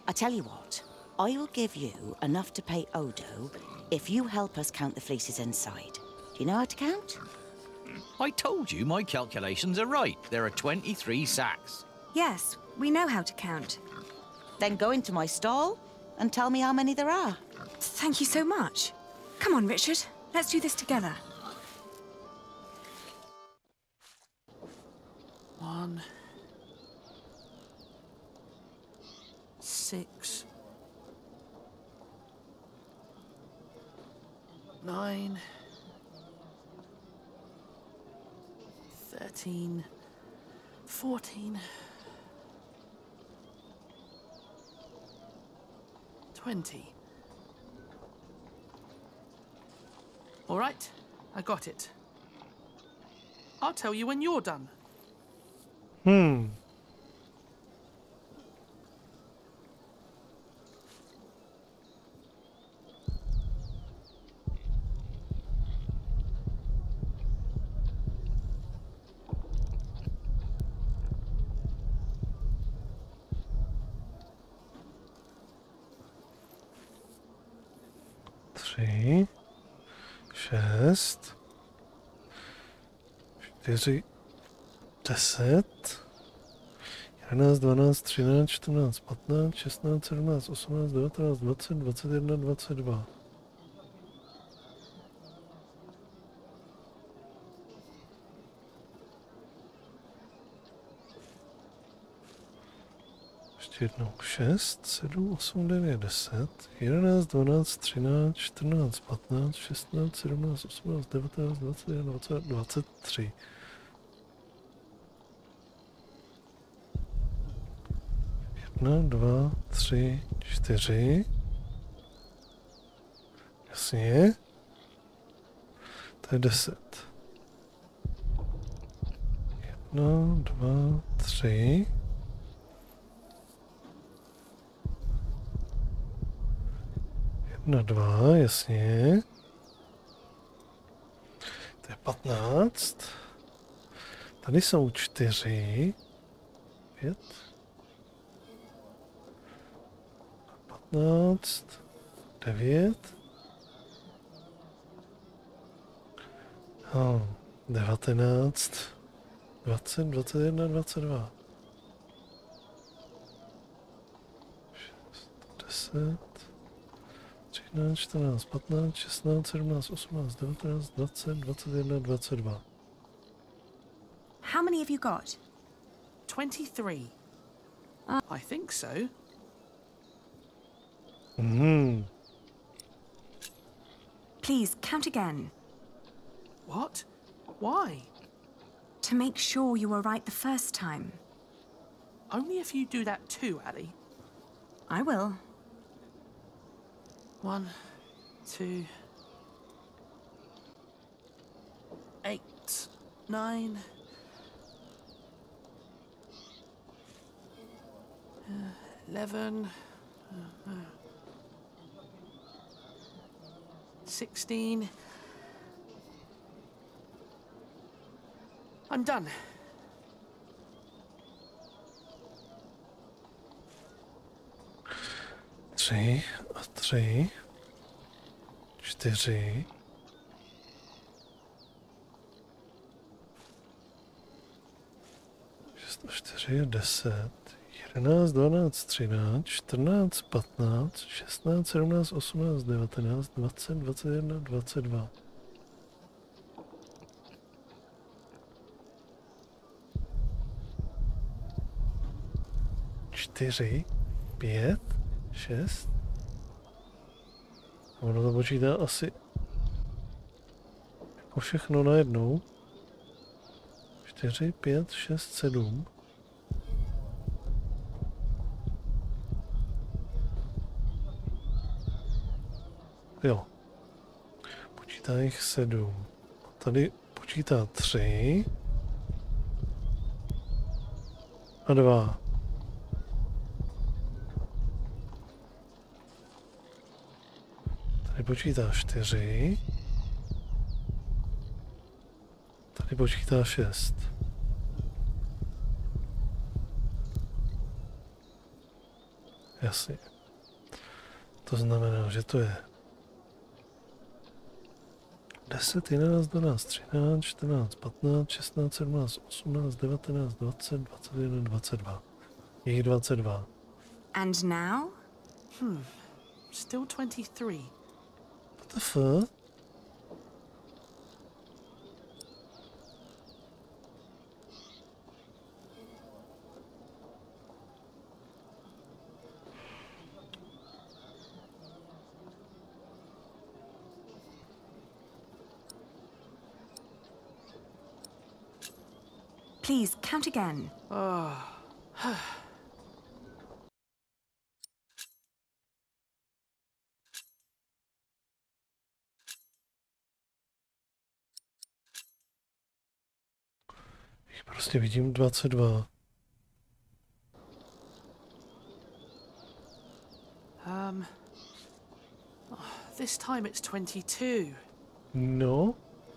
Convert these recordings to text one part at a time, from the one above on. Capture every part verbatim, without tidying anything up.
I tell you what, I will give you enough to pay Odo if you help us count the fleeces inside. Do you know how to count? I told you my calculations are right. There are twenty-three sacks. Yes, we know how to count. Then go into my stall and tell me how many there are. Thank you so much. Come on, Richard. Let's do this together. One... Six... Nine... Thirteen... Fourteen... Twenty... All right, I got it. I'll tell you when you're done. Hmm. Tři, šest, čtyři, deset, jedenáct, dvanáct, třináct, čtrnáct, patnáct, šestnáct, sedmnáct, osmnáct, devatenáct, dvacet, dvacet jedna, dvacet dva. Ještě jednou šest, sedm, osm, devět, deset, jedenáct, dvanáct, třináct, čtrnáct, patnáct, šestnáct, sedmnáct, osmnáct, devatenáct, dvacet jedna, dvacet, dvacet tři. Jedna, dva, tři, čtyři. Jasně. To je deset. Jedna, dva, tři. Jedna, dva, jasně. To je patnáct. Tady jsou čtyři. Pět. Patnáct. Devět. Oh, devatenáct. Dvacet, dvacet jedna, dvacet dva. Šest, deset. třináct, čtrnáct, patnáct, šestnáct, sedmnáct, osmnáct, devatenáct, dvacet, dvacet jedna, dvacet dva. How many have you got? Twenty-three. Uh. I think so. Hmm. Please, count again. What? Why? To make sure you were right the first time. Only if you do that too, Ali. I will. One, two, eight, nine, uh, eleven, uh, uh, sixteen. I'm done. Tři a tři. Čtyři. Šest a čtyři je deset. Jedenáct, dvanáct, třináct, čtrnáct, patnáct, šestnáct, sedmnáct, osmnáct, devatenáct, dvacet, dvacet jedna, dvacet dva. Čtyři, pět, šest. Ono to počítá asi jako všechno najednou. Čtyři, pět, šest, sedm. Jo. Počítá jich sedm. Tady počítá tři. A dva. Tady počítá čtyři. Tady počítá šest. Jasně. To znamená, že to je deset, jedenáct, dvanáct, třináct, čtrnáct, patnáct, šestnáct, sedmnáct, osmnáct, devatenáct, dvacet, dvacet jedna, dvacet dva. Je jich dvacet dva. And now? Hmm. Still twenty-three. What the fuck? Please, count again. Oh. Jich prostě vidím dvacet dva. Um. Oh, this time it's twenty-two. No,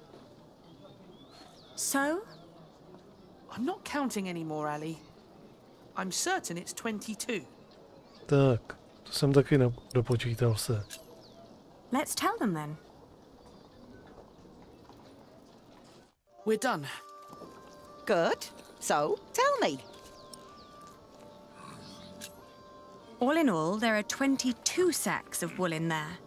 So? I'm not counting anymore, Ali. I'm certain it's twenty-two. tak, to jsem taky na- dopočítal se. Let's tell them then. We're done. Good. So, tell me. All in all, there are twenty-two sacks of wool in there.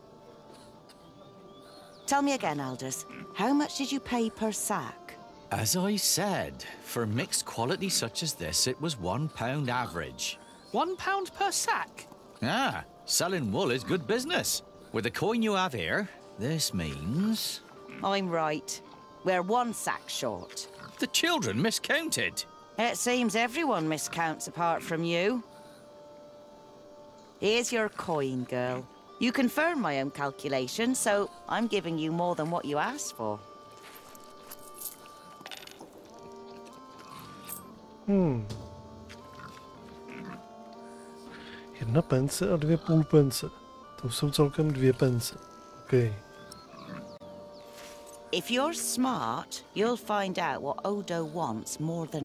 Tell me again, Aldous. How much did you pay per sack? As I said, for mixed quality such as this, it was one pound average. One pound per sack. Ah, selling wool is good business. With the coin you have here, this means... I'm right. We're one sack short. The children miscounted. It seems everyone miscounts apart from you. Here's your coin, girl. You confirm my own calculation, so I'm giving you more than what you asked for. Hmm. Jedna pence a dvě půl pence. To jsou celkem dvě pence. OK. If you're smart, you'll find out what Odo wants more than